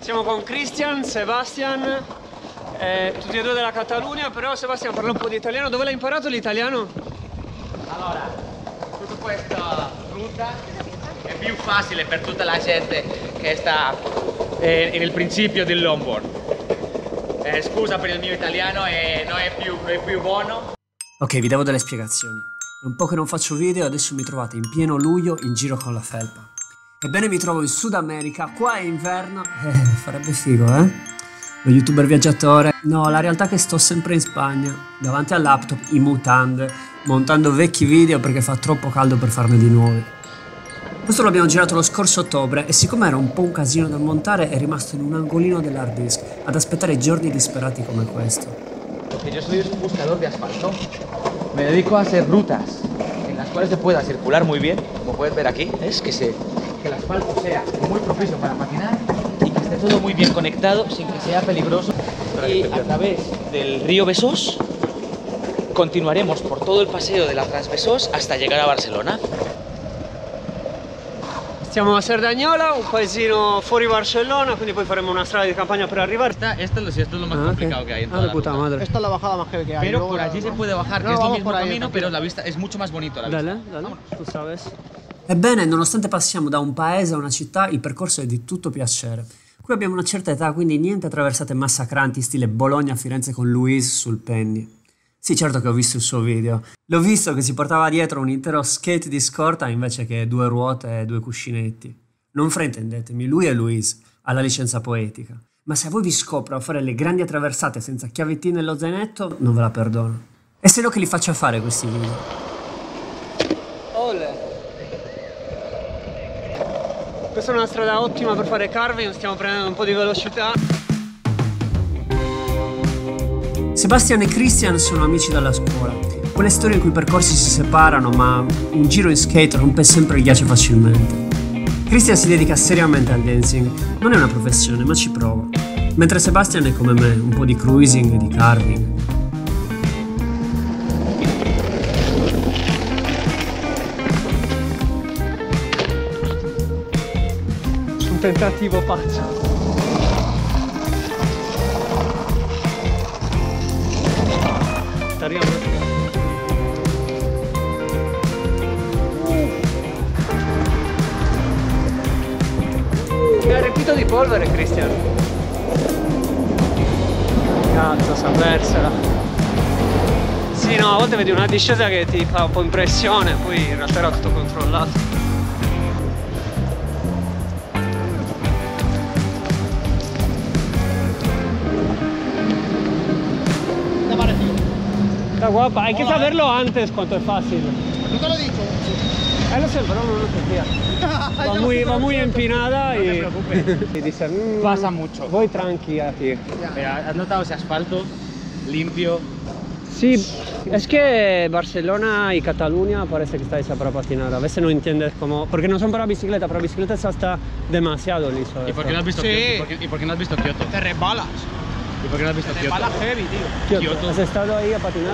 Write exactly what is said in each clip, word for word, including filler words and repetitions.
Siamo con Christian, Sebastian, eh, tutti e due della Catalunya, però Sebastian parla un po' di italiano. Dove l'hai imparato l'italiano? Allora, tutta questa ruta è più facile per tutta la gente che sta eh, nel principio del longboard. Eh, scusa per il mio italiano, eh, non è più, è più buono. Ok, vi devo delle spiegazioni. È un po' che non faccio video e adesso mi trovate in pieno luglio in giro con la felpa. Ebbene, mi trovo in Sud America, qua è inverno. Eh, farebbe figo, eh? Lo youtuber viaggiatore. No, la realtà è che sto sempre in Spagna, davanti al laptop, in mutande, montando vecchi video perché fa troppo caldo per farne di nuovi. Questo l'abbiamo girato lo scorso ottobre e siccome era un po' un casino da montare è rimasto in un angolino dell'hard disk ad aspettare giorni disperati come questo. Porque yo soy buscador de asfalto, me dedico a hacer rutas en las cuales se pueda circular muy bien, como puedes ver aquí, es que, se, que el asfalto sea muy propicio para patinar y que esté todo muy bien conectado sin que sea peligroso. Y a través del río Besós continuaremos por todo el paseo de la Transbesós hasta llegar a Barcelona. Siamo a Cerdañola, un paesino fuori Barcellona, quindi poi faremo una strada di campagna per arrivare. Esta, esto, esto es lo más ah, complicado okay. que hay en ah, toda de la puta ruta. madre. Esta es la bajada más heavy que hay. Pero Luego, por allí la... se puede bajar, no, que es lo mismo por ahí, camino, tranquilo. pero la vista es mucho más bonito. La vista. Dale, dale, tu sabes. Ebbene, nonostante passiamo da un paese a una città, il percorso è di tutto piacere. Qui abbiamo una certa età, quindi niente attraversate massacranti stile Bologna-Firenze con Louise sul penny. Sì, certo che ho visto il suo video. L'ho visto che si portava dietro un intero skate di scorta invece che due ruote e due cuscinetti. Non fraintendetemi, lui è Louise, ha la licenza poetica. Ma se a voi vi scopro a fare le grandi attraversate senza chiavettine nello zainetto, non ve la perdono. E se no che li faccio fare questi video? Ole. Questa è una strada ottima per fare carving, stiamo prendendo un po' di velocità. Sebastian e Christian sono amici dalla scuola. Quelle storie in cui i percorsi si separano, ma un giro in skate rompe sempre il ghiaccio facilmente. Christian si dedica seriamente al dancing, non è una professione, ma ci prova. Mentre Sebastian è come me, un po' di cruising e di carving. Un tentativo pazzo. Sta arrivando. Mi ha riempito di polvere, Christian. Cazzo, sapersela. Sì, no, a volte vedi una discesa che ti fa un po' impressione, poi in realtà era tutto controllato. Está guapa, hay que saberlo antes cuánto es fácil. ¿No te lo he dicho? Eh, lo sé, pero no lo sentía. Va muy, va muy empinada No y... te preocupes. y dice, mmm, Pasa mucho. Voy tranqui aquí. Pero has notado ese asfalto limpio. Sí, es que Barcelona y Cataluña parece que está hecha para patinar. A veces no entiendes cómo... Porque no son para bicicleta, para bicicleta está hasta demasiado liso. ¿Y por qué no has visto Sí. Kioto? ¿Y por qué, y por qué no has visto Kioto? Te resbalas. ¿Y por qué no has visto Te Kioto? resbalas heavy, tío. Kioto. Kioto. ¿Has estado ahí a patinar?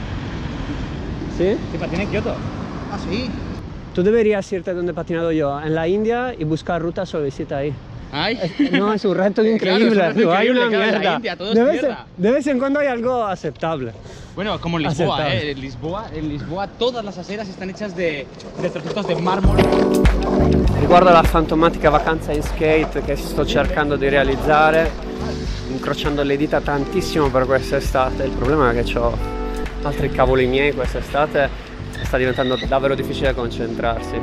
¿Sí? ¿Sí patina en Kioto? Ah, sí. Tú deberías irte donde he patinado yo, en la India, y buscar rutas suavecita ahí. ¡Ay! No, es un reto Claro, increíble, es un reto tío, hay increíble, una claro, en la mierda. India todo es de, vez, tierra. de vez en cuando hay algo aceptable. Bueno, como en Lisboa, Aceptable. ¿eh? En Lisboa, en Lisboa todas las aceras están hechas de, de trocitos de mármol. Riguardo alla fantomatica vacanza in skate che sto cercando di realizzare, incrociando le dita tantissimo per quest'estate, il problema è che ho altri cavoli miei quest'estate, sta diventando davvero difficile concentrarsi.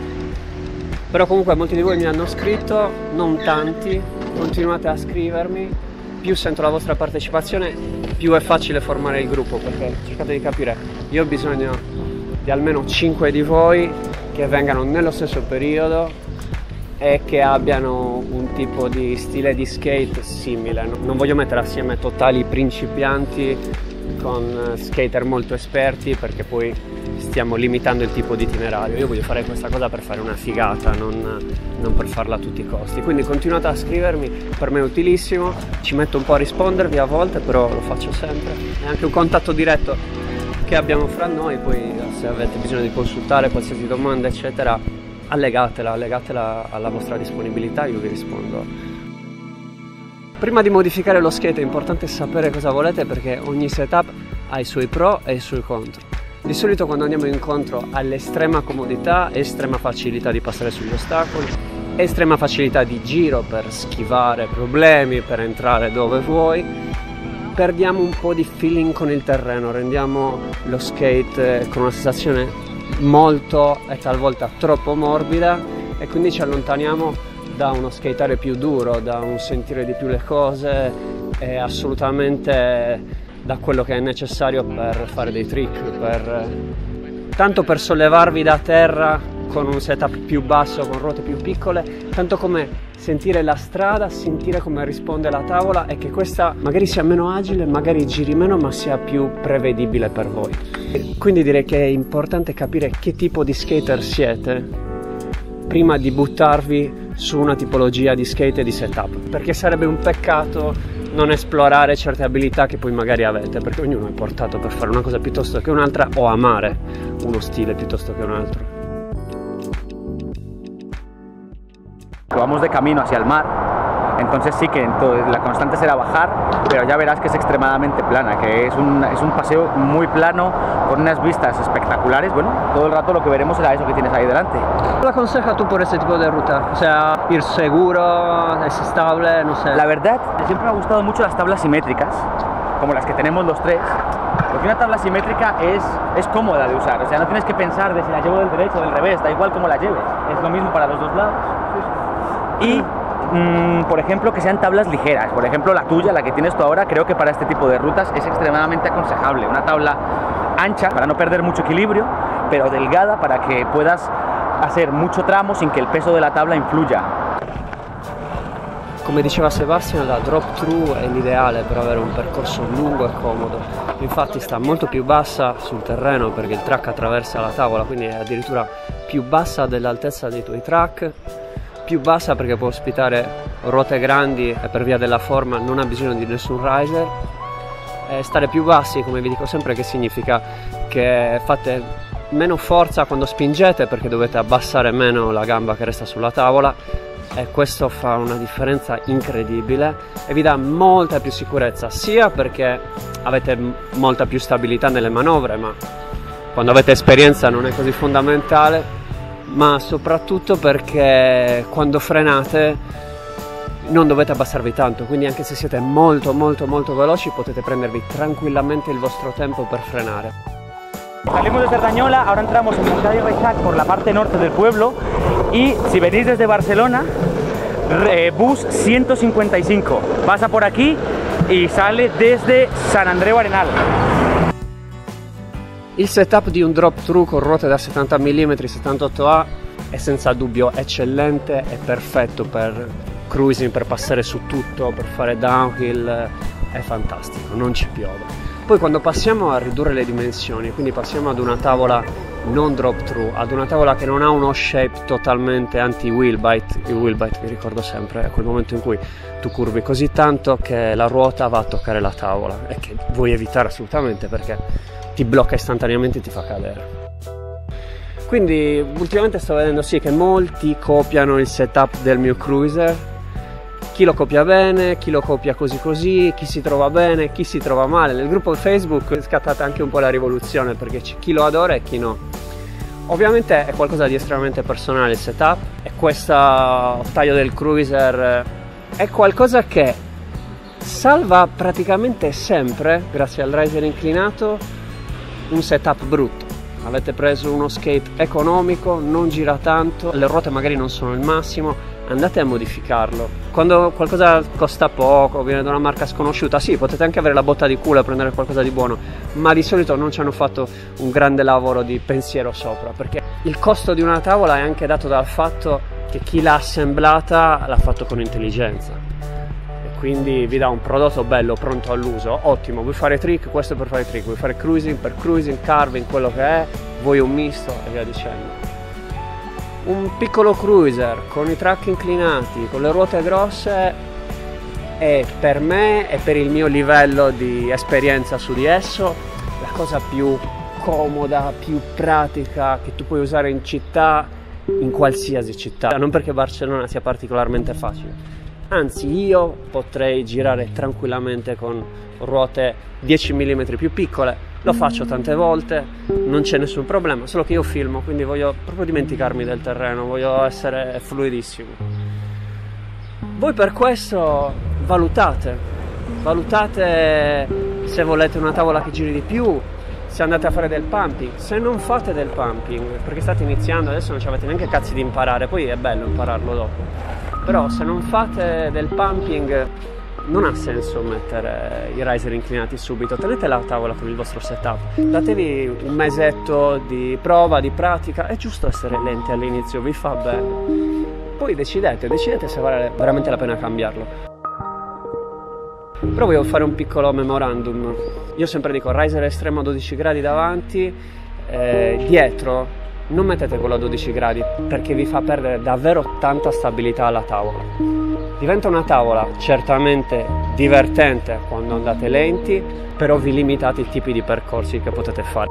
Però comunque molti di voi mi hanno scritto, non tanti, continuate a scrivermi, più sento la vostra partecipazione più è facile formare il gruppo, perché cercate di capire, io ho bisogno di almeno cinque di voi che vengano nello stesso periodo e che abbiano un tipo di stile di skate simile. Non voglio mettere assieme totali principianti con skater molto esperti perché poi stiamo limitando il tipo di itinerario. Io voglio fare questa cosa per fare una figata, non, non per farla a tutti i costi. Quindi continuate a scrivermi, per me è utilissimo, ci metto un po' a rispondervi a volte, però lo faccio sempre. È anche un contatto diretto che abbiamo fra noi, poi se avete bisogno di consultare qualsiasi domanda eccetera, allegatela, allegatela alla vostra disponibilità, io vi rispondo Prima di modificare lo skate è importante sapere cosa volete, perché ogni setup ha i suoi pro e i suoi contro. Di solito quando andiamo incontro all'estrema comodità, estrema facilità di passare sugli ostacoli, estrema facilità di giro per schivare problemi, per entrare dove vuoi, perdiamo un po' di feeling con il terreno, rendiamo lo skate con una sensazione molto e talvolta troppo morbida, e quindi ci allontaniamo da uno skateare più duro, da un sentire di più le cose e assolutamente da quello che è necessario per fare dei trick, per, tanto per sollevarvi da terra con un setup più basso, con ruote più piccole, tanto come sentire la strada, sentire come risponde la tavola e che questa magari sia meno agile, magari giri meno, ma sia più prevedibile per voi. Quindi direi che è importante capire che tipo di skater siete prima di buttarvi su una tipologia di skate e di setup, perché sarebbe un peccato non esplorare certe abilità che poi magari avete, perché ognuno è portato per fare una cosa piuttosto che un'altra o amare uno stile piuttosto che un altro. Vamos de camino hacia el mar. Entonces sí que entonces, la constante será bajar, pero ya verás que es extremadamente plana, que es un, es un paseo muy plano, con unas vistas espectaculares. Bueno, todo el rato lo que veremos será eso que tienes ahí delante. ¿Qué aconsejas tú por este tipo de ruta? O sea, ir seguro, es estable, no sé. La verdad, siempre me ha gustado mucho las tablas simétricas, como las que tenemos los tres, porque una tabla simétrica es, es cómoda de usar, o sea, no tienes que pensar de si la llevo del derecho o del revés, da igual cómo la lleves, es lo mismo para los dos lados. Y Mm, por ejemplo, que sean tablas ligeras. Por ejemplo, la tuya, la que tienes tú ahora, creo que para este tipo de rutas es extremadamente aconsejable. Una tabla ancha para no perder mucho equilibrio, pero delgada para que puedas hacer mucho tramo sin que el peso de la tabla influya. Come diceva Sebastian, la drop through è l'ideale per avere un percorso lungo e comodo. Infatti sta molto più bassa sul terreno perché il track attraversa la tavola, quindi è addirittura più bassa dell'altezza dei tuoi track, più bassa perché può ospitare ruote grandi e per via della forma non ha bisogno di nessun riser. E stare più bassi, come vi dico sempre, che significa che fate meno forza quando spingete perché dovete abbassare meno la gamba che resta sulla tavola, e questo fa una differenza incredibile e vi dà molta più sicurezza, sia perché avete molta più stabilità nelle manovre, ma quando avete esperienza non è così fondamentale, ma soprattutto perché quando frenate non dovete abbassarvi tanto, quindi anche se siete molto molto molto veloci potete prendervi tranquillamente il vostro tempo per frenare. Salimos de Cerdañola, ahora entramos en Montcada y Reixac por la parte norte del pueblo, y si venís desde Barcelona, eh, bus ciento cincuenta y cinco pasa por aquí y sale desde San Andreu Arenal. Il setup di un drop through con ruote da settanta millimetri settantotto A è senza dubbio eccellente e perfetto per cruising, per passare su tutto, per fare downhill, è fantastico, non ci piove. Poi quando passiamo a ridurre le dimensioni, quindi passiamo ad una tavola non drop through, ad una tavola che non ha uno shape totalmente anti-wheel bite, il wheel bite vi ricordo sempre è quel momento in cui tu curvi così tanto che la ruota va a toccare la tavola e che vuoi evitare assolutamente perché ti blocca istantaneamente e ti fa cadere. Quindi ultimamente sto vedendo sì che molti copiano il setup del mio cruiser, chi lo copia bene, chi lo copia così così, chi si trova bene, chi si trova male. Nel gruppo Facebook è scattata anche un po' la rivoluzione perché c'è chi lo adora e chi no. Ovviamente è qualcosa di estremamente personale il setup, e questo taglio del cruiser è qualcosa che salva praticamente sempre, grazie al riser inclinato, un setup brutto. Avete preso uno skate economico, non gira tanto, le ruote magari non sono il massimo, andate a modificarlo. Quando qualcosa costa poco, viene da una marca sconosciuta, sì, potete anche avere la botta di culo e prendere qualcosa di buono, ma di solito non ci hanno fatto un grande lavoro di pensiero sopra, perché il costo di una tavola è anche dato dal fatto che chi l'ha assemblata l'ha fatto con intelligenza. Quindi vi dà un prodotto bello, pronto all'uso, ottimo. Vuoi fare trick? Questo è per fare trick. Vuoi fare cruising? Per cruising, carving, quello che è. Vuoi un misto e via dicendo. Un piccolo cruiser con i track inclinati, con le ruote grosse, è per me e per il mio livello di esperienza su di esso la cosa più comoda, più pratica che tu puoi usare in città, in qualsiasi città. Non perché Barcellona sia particolarmente facile, Anzi, io potrei girare tranquillamente con ruote dieci millimetri più piccole, lo faccio tante volte, non c'è nessun problema, solo che io filmo, quindi voglio proprio dimenticarmi del terreno, voglio essere fluidissimo. Voi per questo valutate, valutate se volete una tavola che giri di più, se andate a fare del pumping, se non fate del pumping, perché state iniziando, adesso non ci avete neanche cazzi di imparare, poi è bello impararlo dopo, però se non fate del pumping non ha senso mettere i riser inclinati subito, tenete la tavola con il vostro setup, datevi un mesetto di prova, di pratica, è giusto essere lenti all'inizio, vi fa bene, poi decidete, decidete se vale veramente la pena cambiarlo. Però voglio fare un piccolo memorandum, io sempre dico riser estremo a dodici gradi davanti, eh, dietro non mettete quello a dodici gradi perché vi fa perdere davvero tanta stabilità alla tavola. Diventa una tavola certamente divertente quando andate lenti, però vi limitate i tipi di percorsi che potete fare.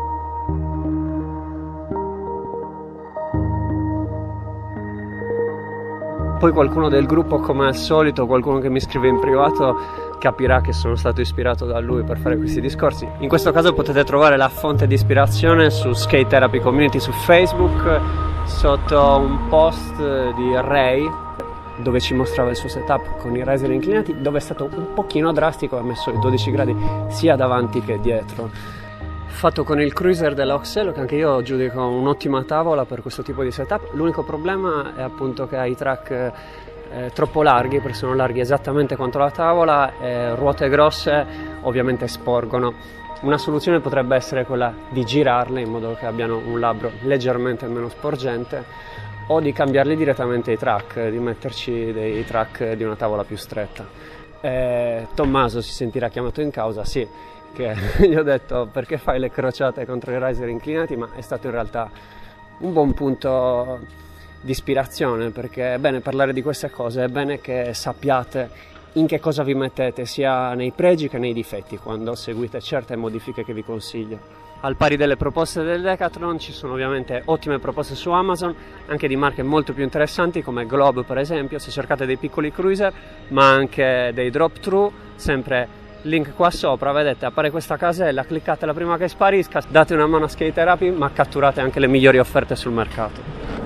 Poi qualcuno del gruppo, come al solito, qualcuno che mi scrive in privato, capirà che sono stato ispirato da lui per fare questi discorsi. In questo caso potete trovare la fonte di ispirazione su Skate Therapy Community su Facebook, sotto un post di Ray, dove ci mostrava il suo setup con i riser inclinati, dove è stato un pochino drastico, ha messo i dodici gradi sia davanti che dietro. Fatto con il cruiser della Oxelo, che anche io giudico un'ottima tavola per questo tipo di setup. L'unico problema è appunto che ha i track eh, troppo larghi, perché sono larghi esattamente quanto la tavola, e ruote grosse ovviamente sporgono. Una soluzione potrebbe essere quella di girarle in modo che abbiano un labbro leggermente meno sporgente, o di cambiarli direttamente i track, di metterci dei track di una tavola più stretta. Eh, Tommaso si sentirà chiamato in causa, sì, che gli ho detto perché fai le crociate contro i riser inclinati, ma è stato in realtà un buon punto di ispirazione, perché è bene parlare di queste cose, è bene che sappiate in che cosa vi mettete sia nei pregi che nei difetti quando seguite certe modifiche che vi consiglio. Al pari delle proposte del Decathlon ci sono ovviamente ottime proposte su Amazon, anche di marche molto più interessanti come Globe per esempio, se cercate dei piccoli cruiser, ma anche dei drop through, sempre link qua sopra, vedete, appare questa casella, cliccate la prima che sparisca, date una mano a Skate Therapy, ma catturate anche le migliori offerte sul mercato.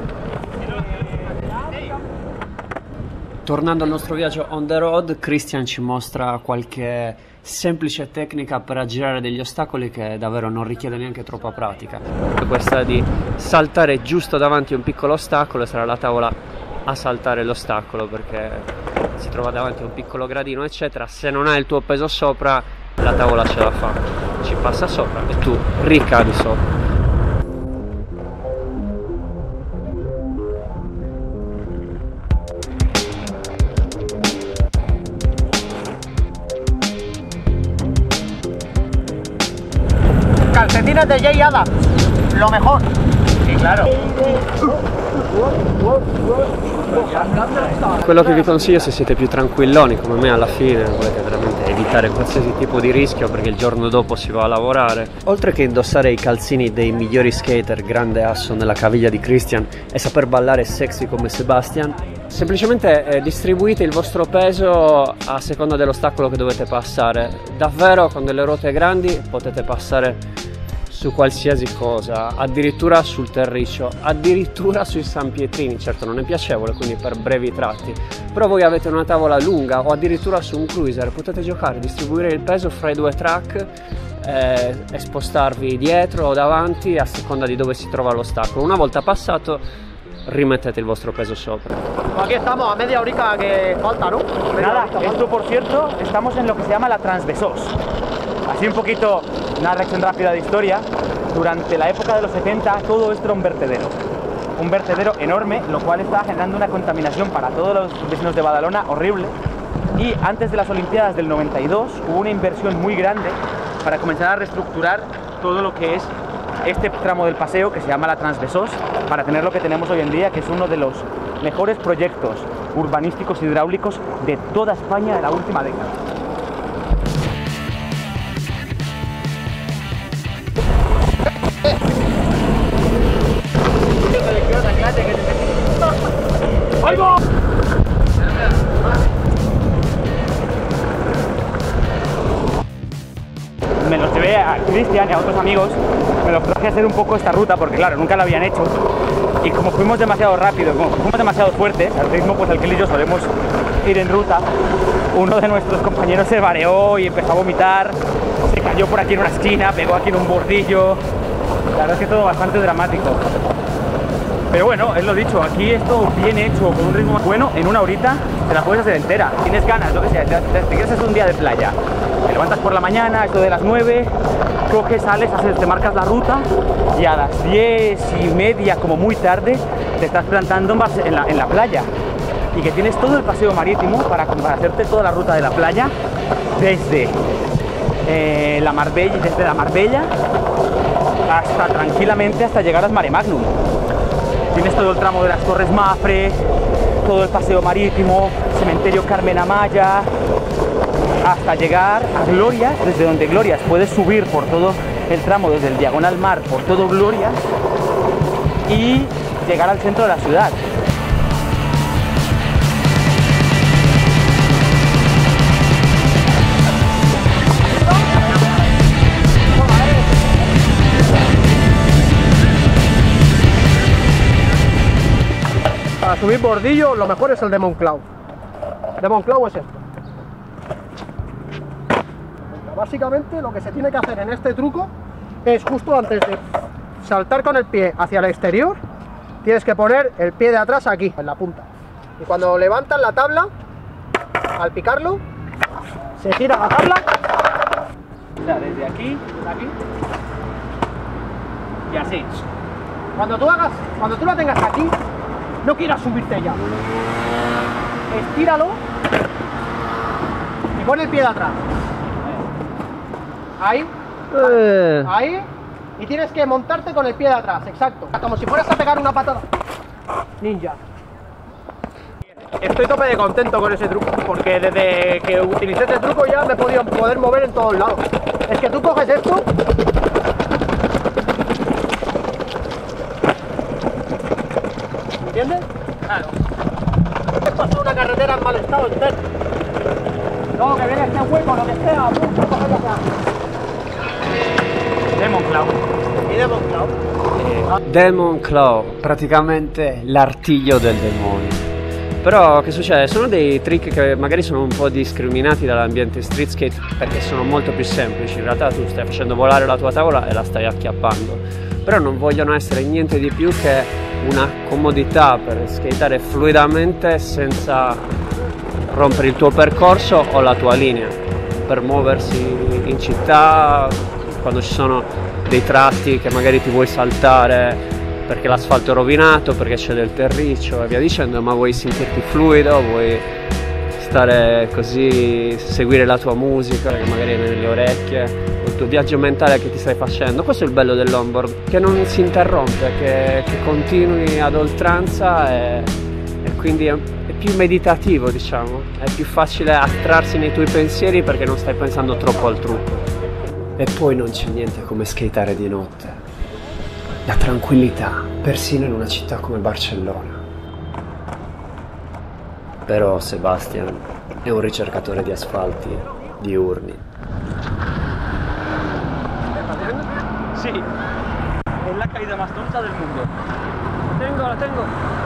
Tornando al nostro viaggio on the road, Christian ci mostra qualche semplice tecnica per aggirare degli ostacoli che davvero non richiede neanche troppa pratica. Questa di saltare giusto davanti a un piccolo ostacolo, e sarà la tavola a saltare l'ostacolo perché si trova davanti a un piccolo gradino eccetera. Se non hai il tuo peso sopra, la tavola ce la fa, ci passa sopra e tu ricadi sopra. Calcetines de Jay Adams, lo mejor. Sí, claro. Quello che vi consiglio, se siete più tranquilloni come me alla fine, volete veramente evitare qualsiasi tipo di rischio perché il giorno dopo si va a lavorare, oltre che indossare i calzini dei migliori skater, grande asso nella caviglia di Christian, e saper ballare sexy come Sebastian, semplicemente eh, distribuite il vostro peso a seconda dell'ostacolo che dovete passare. Davvero con delle ruote grandi potete passare su qualsiasi cosa, addirittura sul terriccio, addirittura sui San Pietrini. Certo non è piacevole, quindi per brevi tratti, però voi avete una tavola lunga o addirittura su un cruiser, potete giocare, distribuire il peso fra i due track eh, e spostarvi dietro o davanti a seconda di dove si trova l'ostacolo. Una volta passato rimettete il vostro peso sopra. Aquí estamos a media horica que falta, ¿no? Nada, esto por cierto, estamos en lo que se llama la Transvesos. Así un poquito, una reacción rápida de historia. Durante la época de los setenta todo esto era un vertedero. Un vertedero enorme, lo cual estaba generando una contaminación para todos los vecinos de Badalona horrible. Y antes de las Olimpiadas del noventa y dos hubo una inversión muy grande para comenzar a reestructurar todo lo que es este tramo del paseo que se llama la Transvesos, para tener lo que tenemos hoy en día, que es uno de los mejores proyectos urbanísticos hidráulicos de toda España de la última década. ¡Ahí va! traje a Cristian y a otros amigos, me los traje a hacer un poco esta ruta, porque claro, nunca la habían hecho. Y como fuimos demasiado rápido, como fuimos demasiado fuertes, al ritmo pues al que él y yo solemos ir en ruta, uno de nuestros compañeros se mareó y empezó a vomitar, se cayó por aquí en una esquina, pegó aquí en un bordillo. La verdad es que todo bastante dramático. Pero bueno, es lo dicho, aquí esto bien hecho, con un ritmo bueno, en una horita te la puedes hacer entera. Tienes ganas, lo que sea, te, te, te quieres hacer un día de playa. Te levantas por la mañana, esto de las nueve, coges, sales, haces, te marcas la ruta y a las diez y media, como muy tarde, te estás plantando en la, en la playa. Y que tienes todo el paseo marítimo para, para hacerte toda la ruta de la playa desde eh, la Marbella, desde la Marbella hasta tranquilamente hasta llegar a Mare Magnum. Tienes todo el tramo de las Torres Mafre, todo el paseo marítimo, cementerio Carmen Amaya, hasta llegar a Glorias, desde donde Glorias puedes subir por todo el tramo, desde el Diagonal Mar, por todo Glorias, y llegar al centro de la ciudad. Para subir bordillo, lo mejor es el de Monclau. De Monclau es esto. Básicamente lo que se tiene que hacer en este truco es justo antes de saltar con el pie hacia el exterior, tienes que poner el pie de atrás aquí, en la punta. Y cuando levantas la tabla, al picarlo, se gira la tabla. O sea, desde aquí, desde aquí, y así. Cuando tú hagas, cuando tú la tengas aquí, no quieras subirte ya. Estíralo y pon el pie de atrás. Ahí, Eh. ahí, y tienes que montarte con el pie de atrás, exacto. Como si fueras a pegar una patada. Ninja. Estoy tope de contento con ese truco, porque desde que utilicé este truco ya me he podido poder mover en todos lados. Es que tú coges esto. ¿Entiendes? Claro. Esto es una carretera en mal estado entero. Luego que viene este hueco, lo que sea, pum, pum, pum, De Monclau. y de Monclau. Demon Claw, praticamente l'artiglio del demonio. Però che succede? Sono dei trick che magari sono un po' discriminati dall'ambiente street skate perché sono molto più semplici. In realtà tu stai facendo volare la tua tavola e la stai acchiappando, però non vogliono essere niente di più che una comodità per skateare fluidamente senza rompere il tuo percorso o la tua linea, per muoversi in città quando ci sono dei tratti che magari ti vuoi saltare perché l'asfalto è rovinato, perché c'è del terriccio e via dicendo, ma vuoi sentirti fluido, vuoi stare così, seguire la tua musica che magari è nelle orecchie, il tuo viaggio mentale che ti stai facendo. Questo è il bello dell'onboard, che non si interrompe, che, che continui ad oltranza e, e quindi è, è più meditativo, diciamo, è più facile astrarsi nei tuoi pensieri perché non stai pensando troppo al trucco. E poi non c'è niente come skateare di notte. La tranquillità, persino in una città come Barcellona. Però Sebastian è un ricercatore di asfalti diurni. Sí, es la caída más tonta del mundo. Tengo, la tengo.